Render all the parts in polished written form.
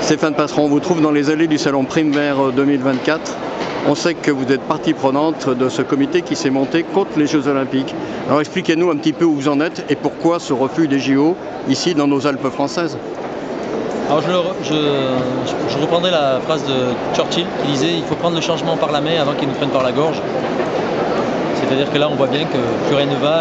Stéphane Passeron, on vous trouve dans les allées du Salon Primaire 2024. On sait que vous êtes partie prenante de ce comité qui s'est monté contre les Jeux Olympiques. Alors expliquez-nous un petit peu où vous en êtes et pourquoi ce refus des JO ici dans nos Alpes françaises. Alors je reprendrai la phrase de Churchill qui disait « Il faut prendre le changement par la main avant qu'il nous prenne par la gorge ». C'est-à-dire que là on voit bien que plus rien ne va,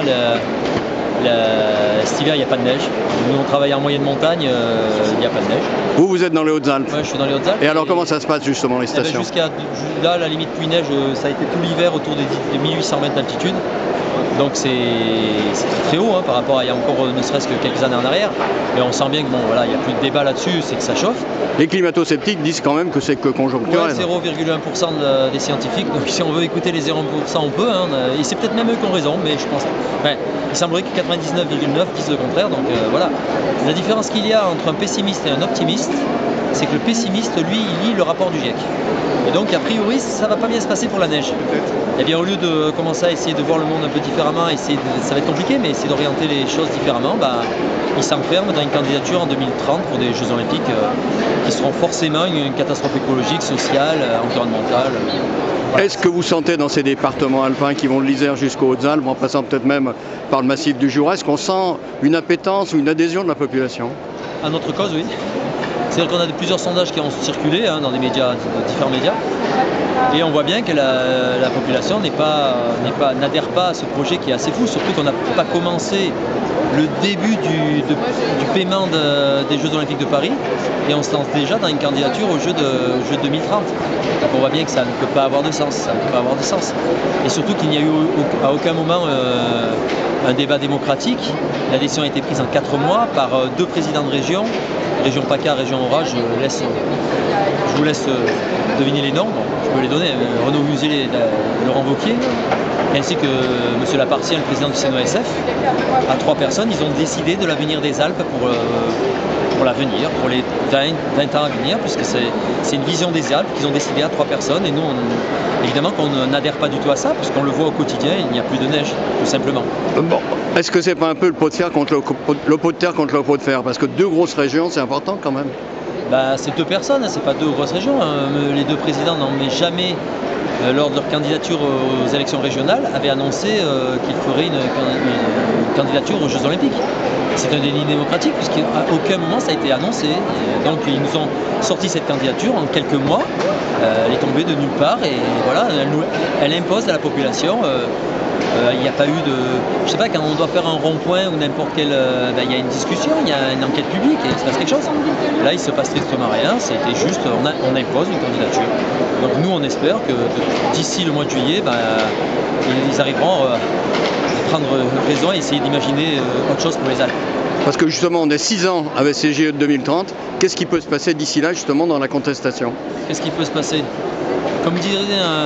cet hiver il n'y a pas de neige. Nous on travaille en moyenne montagne, il n'y a pas de neige. Vous êtes dans les Hautes-Alpes? Oui, je suis dans les Hautes-Alpes. Et alors comment ça se passe justement les stations? Jusqu'à là, la limite pluie-neige, ça a été tout l'hiver autour des 1800 mètres d'altitude. Donc c'est très haut par rapport à il y a encore ne serait-ce que quelques années en arrière. Mais on sent bien que bon voilà, il n'y a plus de débat là-dessus, c'est que ça chauffe. Les climato-sceptiques disent quand même que c'est que conjoncturel. Ouais, 0,1% des scientifiques, donc si on veut écouter les 0,1% on peut, et c'est peut-être même eux qui ont raison, mais je pense. Enfin, il semblerait que 99,9 disent le contraire, donc voilà. La différence qu'il y a entre un pessimiste et un optimiste, c'est que le pessimiste, lui, il lit le rapport du GIEC. Et donc, a priori, ça va pas bien se passer pour la neige. Et bien, au lieu de commencer à essayer de voir le monde un peu différemment, ça va être compliqué, mais essayer d'orienter les choses différemment, il s'enferme dans une candidature en 2030 pour des Jeux Olympiques qui seront forcément une catastrophe écologique, sociale, environnementale. Voilà. Est-ce que vous sentez dans ces départements alpins qui vont de l'Isère jusqu'aux Hautes-Alpes, en passant peut-être même par le massif du Jura, est-ce qu'on sent une appétence ou une adhésion de la population? À notre cause, oui. C'est-à-dire qu'on a plusieurs sondages qui ont circulé dans des médias, différents médias, et on voit bien que la population n'adhère pas à ce projet qui est assez fou, surtout qu'on n'a pas commencé le début du paiement des Jeux Olympiques de Paris, et on se lance déjà dans une candidature aux Jeux 2030. Donc on voit bien que ça ne peut pas avoir de sens, Et surtout qu'il n'y a eu à aucun moment un débat démocratique. La décision a été prise en 4 mois par 2 présidents de région, région PACA, région Aura. Je vous laisse deviner les noms, je peux les donner, Renaud Muselier et Laurent Wauquiez, ainsi que M. Lapartien, le président du CNOSF. À 3 personnes, ils ont décidé de l'avenir des Alpes pour l'avenir, pour les 20 ans à venir, puisque c'est une vision des Alpes qu'ils ont décidé à 3 personnes, et nous, évidemment qu'on n'adhère pas du tout à ça, puisqu'on le voit au quotidien, il n'y a plus de neige, tout simplement. Bon, est-ce que c'est pas un peu le pot de fer contre le pot de terre contre le pot de fer? Parce que 2 grosses régions, c'est important quand même. C'est 2 personnes, c'est pas 2 grosses régions. Les 2 présidents n'ont jamais, lors de leur candidature aux élections régionales, avaient annoncé qu'ils feraient une candidature aux Jeux Olympiques. C'est un délit démocratique puisqu'à aucun moment ça a été annoncé. Donc ils nous ont sorti cette candidature en quelques mois. Elle est tombée de nulle part et voilà, elle impose à la population. Il n'y a pas eu de... Je sais pas, quand on doit faire un rond-point ou n'importe quel... il y a une discussion, il y a une enquête publique et il se passe quelque chose. Là, il se passe strictement rien, c'était juste, on impose une candidature. Donc nous, on espère que d'ici le mois de juillet, ils arriveront à prendre raison et essayer d'imaginer autre chose pour les Alpes. Parce que justement, on est 6 ans avec ces JO de 2030. Qu'est-ce qui peut se passer d'ici là, justement, dans la contestation? Qu'est-ce qui peut se passer? Comme dirait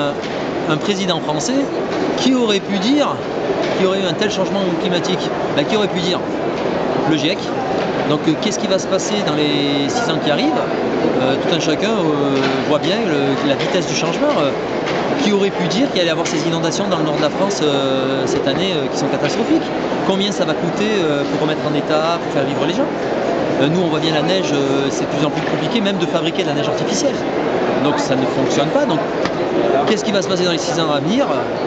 un président français, qui aurait pu dire qu'il y aurait eu un tel changement climatique? Qui aurait pu dire? Le GIEC. Donc qu'est-ce qui va se passer dans les 6 ans qui arrivent? Tout un chacun voit bien la vitesse du changement. Qui aurait pu dire qu'il allait y avoir ces inondations dans le nord de la France cette année qui sont catastrophiques? Combien ça va coûter pour remettre en état, pour faire vivre les gens? Nous on voit bien la neige, c'est de plus en plus compliqué même de fabriquer de la neige artificielle. Donc ça ne fonctionne pas. Donc qu'est-ce qui va se passer dans les 6 ans à venir?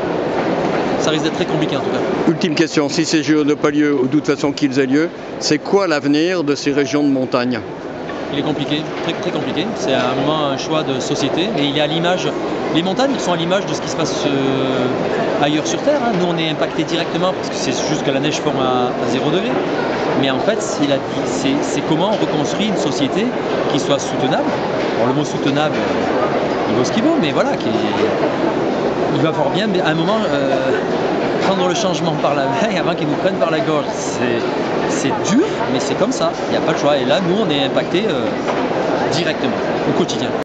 Ça risque d'être très compliqué en tout cas. Ultime question, si ces JO n'ont pas lieu, ou de toute façon qu'ils aient lieu, c'est quoi l'avenir de ces régions de montagne? Il est compliqué, très, très compliqué. C'est à un moment un choix de société, mais il est à l'image. Les montagnes sont à l'image de ce qui se passe ailleurs sur Terre. Nous, on est impacté directement parce que c'est juste que la neige forme à 0 degré. Mais en fait, c'est comment on reconstruit une société qui soit soutenable. Bon, le mot soutenable, il vaut ce qu'il vaut, mais voilà, il va falloir bien à un moment prendre le changement par la main avant qu'ils nous prennent par la gorge. C'est dur, mais c'est comme ça, il n'y a pas le choix. Et là, nous, on est impacté directement, au quotidien.